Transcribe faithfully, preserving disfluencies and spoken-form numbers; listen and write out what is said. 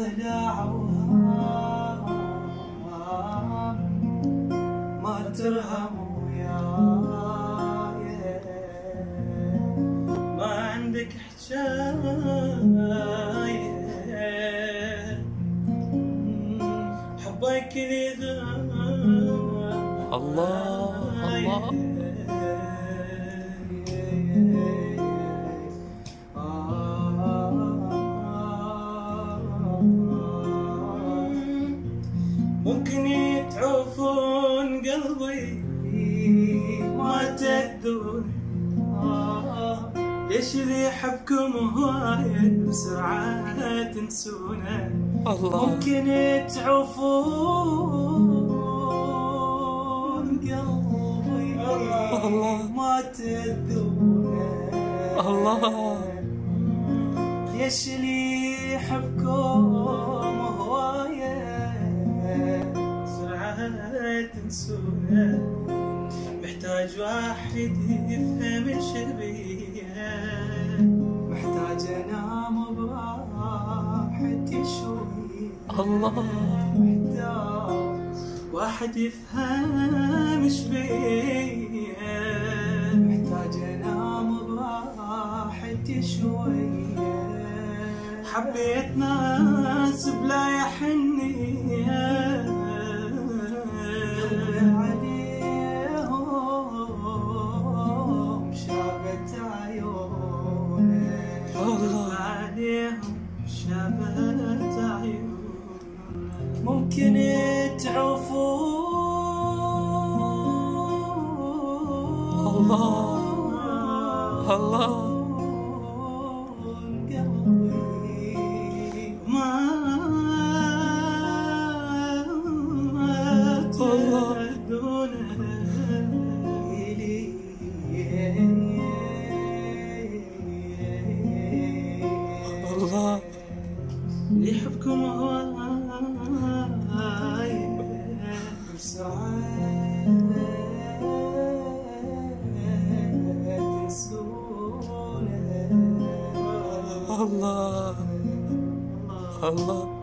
طلع وهام ما ترهم وياي، ما عندك حجاية، حبك كذا الله الله. ممكن يتعوفون قلبي ما تأذون، ليش اللي يحبكم هواية بسرعة تنسونه. الله. ممكن يتعوفون قلبي الله ما تأذونه، الله. ليش اللي يحبكم هواية تنسونا. محتاج واحد يفهم شبيه، محتاج انام براحتي شوي. الله. محتاج واحد يفهم شبيه، محتاج انام براحتي شوي. حبيت ناس بلا يحنيه، عليهم شابت عيونه، عليهم شابت عيونه. ممكن تعوفون الله الله. قلبي ما الله. اللي يحبكم هواي بسرعة تنسونه. الله الله.